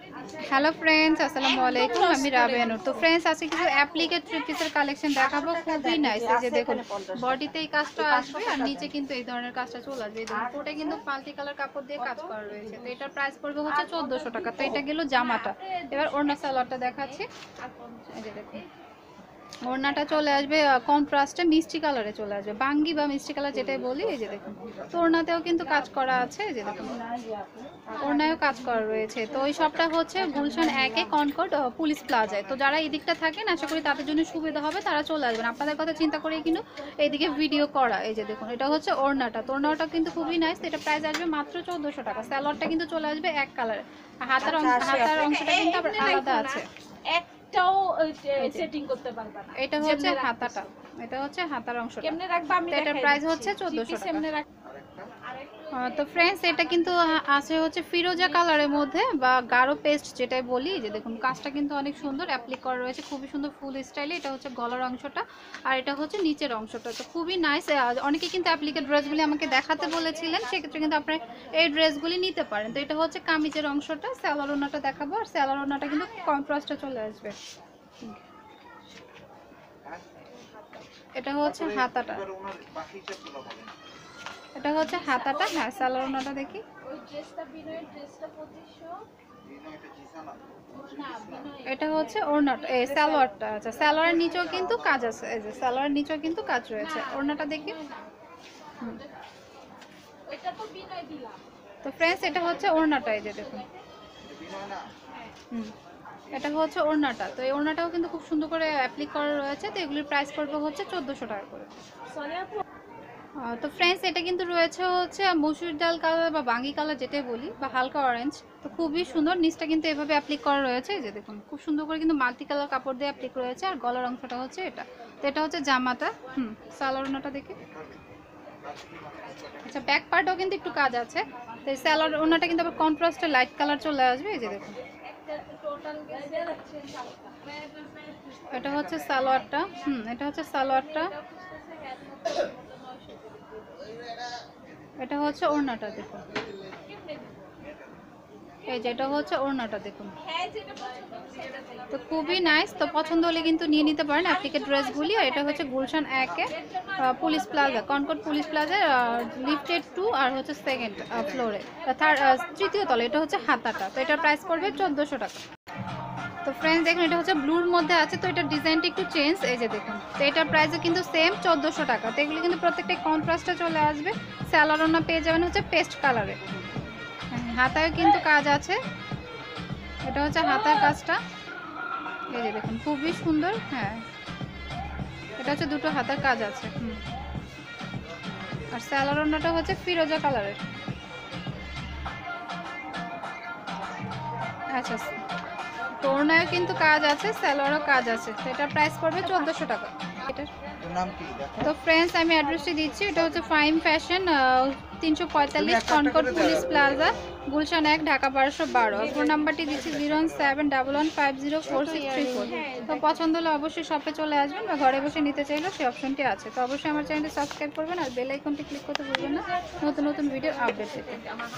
Hello friends, আসসালামু আলাইকুম। আমি রাবেয়া নূর। তো ফ্রেন্ডস, আজকে কিছু অ্যাপ্লিকেট থ্রি পিসের কালেকশন দেখাবো। খুবই নাইস। এই যে দেখুন, বডিতে এই কাজটা আসবে আর নিচে কিন্তু এই ধরনের কাজটা চলে আসবে। এই দেখুন, পুরোটা কিন্তু মাল্টি কালার কাপড় দিয়ে কাজ করা রয়েছে। তো এটার প্রাইস পড়বে হচ্ছে 1400 টাকা। তো এটা গেল জামাটা। এবার ওড়না সালোয়ারটা দেখাচ্ছি। এই যে দেখুন, ওড়নাটা চলে আসবে কন্ট্রাস্টে মিষ্টি কালারে চলে আসবে, বাঙ্গি বা মিষ্টি কালার যেটাই বলি। এই যে দেখুন, তো ওড়নাতেও কিন্তু কাজ করা আছে। এই যে দেখুন, ওড়নায়ও কাজ করা রয়েছে। তো ওই শপটা হচ্ছে গুলশান 1-এ কনকর্ড পুলিশ প্লাজায়। তো যারা এই দিকটা থাকেন, আশা করি তাদের জন্য সুবিধা হবে, তারা চলে আসবেন। আপনাদের কথা চিন্তা করেই কিন্তু এইদিকে ভিডিও করা। এই যে দেখুন, এটা হচ্ছে ওড়নাটা। তো ওড়নাটা কিন্তু খুবই নাইস। এটা প্রাইস আসবে মাত্র 1400 টাকা। স্যালোয়ারটা কিন্তু চলে আসবে এক কালার, হাতার অংশটা কিন্তু আবার আলাদা আছে। একটাও সেটিং করতে পারবা না। এটা হচ্ছে হাতাটা, এটা হচ্ছে হাতার অংশটা। কেমনে রাখবা আমি দেখাই। এটার প্রাইস হচ্ছে 1400 টাকা। তো ফ্রেন্ডস, এটা কিন্তু আছে হচ্ছে ফিরোজা কালারের মধ্যে বা গাঢ় পেস্ট যেটাই বলি। যে দেখুন, কাজটা কিন্তু অনেক সুন্দর অ্যাপ্লিক করা রয়েছে, খুবই সুন্দর ফুল স্টাইলে। এটা হচ্ছে গলার অংশটা আর এটা হচ্ছে নিচের অংশটা। তো খুবই নাইস। অনেকে কিন্তু অ্যাপ্লিকের ড্রেসগুলি আমাকে দেখাতে বলেছিলেন, সেক্ষেত্রে কিন্তু আপনারা এই ড্রেসগুলি নিতে পারেন। তো এটা হচ্ছে কামিজের অংশটা। স্যালোয়ার ওড়নাটা দেখাবো, আর স্যালোয়ার ওড়নাটা কিন্তু কন্ট্রাস্টে চলে আসবে। এটা হচ্ছে হাতাটা, এটা হচ্ছে হাতাটা। হ্যাঁ, সালোয়ার ওড়নাটা দেখি। এটা হচ্ছে ওড়নাটা, এই সালোয়ারটা। আচ্ছা, সালোয়ারের নিচেও কিন্তু কাজ আছে। এই যে সালোয়ারের নিচেও কিন্তু কাজ রয়েছে। ওড়নাটা দেখি। তো ফ্রেন্ডস, এটা হচ্ছে ওড়নাটা। এই যে দেখুন, এটা হচ্ছে ওড়নাটা। তো এই ওড়নাটাও কিন্তু খুব সুন্দর করে অ্যাপ্লিক করা রয়েছে। তো এগুলির প্রাইস পড়বে হচ্ছে 1400 টাকা করে। তো ফ্রেন্ডস, এটা কিন্তু রয়েছে হচ্ছে মসুর ডাল কালার বা বাঙ্গি কালার যেটাই বলি, বা হালকা অরেঞ্জ। তো খুবই সুন্দর, নিচটা কিন্তু এভাবে অ্যাপ্লিক করা রয়েছে। এই যে দেখুন, খুব সুন্দর করে কিন্তু মাল্টি কালার কাপড় দিয়ে অ্যাপ্লিক রয়েছে। আর গলার অংশটা হচ্ছে এটা। তো এটা হচ্ছে জামাটা। সালোয়ার ওড়নাটা দেখি। আচ্ছা, ব্যাক পার্টও কিন্তু একটু কাজ আছে। তো এই সালোয়ার ওড়নাটা কিন্তু আবার কন্ট্রাস্টে লাইট কালার চলে আসবে। এই যে দেখুন, এটা হচ্ছে সালোয়ারটা। এটা হচ্ছে সালোয়ারটা। এটা হচ্ছে ওড়নাটা দেখুন। এই যে এটা হচ্ছে ওড়নাটা দেখুন। তো খুবই নাইস। তো পছন্দ হলে কিন্তু নিয়ে নিতে পারেন অ্যাপ্লিকেট ড্রেসগুলি। আর এটা হচ্ছে গুলশান 1-এ police plaza, Concord police plaza, লিফটেড 2 আর হচ্ছে সেকেন্ড ফ্লোরে, তৃতীয় তলে। এটা হচ্ছে হাতাটা। তো এটার প্রাইস পড়বে 1400 টাকা। তো ফ্রেন্ডস দেখুন, এটা হচ্ছে ব্লুর মধ্যে আছে। তো এটার ডিজাইনটা একটু চেঞ্জ। এই যে দেখুন, তো এটার প্রাইসও কিন্তু সেম 1400 টাকা। তো এগুলো কিন্তু প্রত্যেকটাই কন্ট্রাস্টে চলে আসবে। স্যালোয়ার ওড়না পেয়ে যাবেন হচ্ছে পেস্ট কালারে। হাতায়ও কিন্তু কাজ আছে। এটা হচ্ছে হাতার কাজটা। এই যে দেখুন, খুবই সুন্দর। হ্যাঁ, এটা হচ্ছে দুটো হাতার কাজ আছে। আর স্যালোয়ার ওড়নাটা হচ্ছে ফিরোজা কালারের। আচ্ছা, তো ওড়নায়ও কিন্তু কাজ আছে, স্যালোয়ারও কাজ আছে। তো এটার প্রাইস পড়বে 1400 টাকা। এটার নাম কি? তো ফ্রেন্ডস, আমি অ্যাড্রেসটি দিচ্ছি। এটা হচ্ছে ফাইম fashion, 345 Concord police plaza, Gulshan 1, Dhaka 1212। Phone নাম্বারটি দিচ্ছি 01711504634। তো পছন্দ হলে অবশ্যই শপে চলে আসবেন, বা ঘরে বসে নিতে চাইলেও সেই অপশনটি আছে। তো অবশ্যই আমার চ্যানেলটি সাবস্ক্রাইব করবেন আর বেল আইকনটি ক্লিক করতে ভুলবেন না নতুন নতুন ভিডিওর আপডেট পেতে।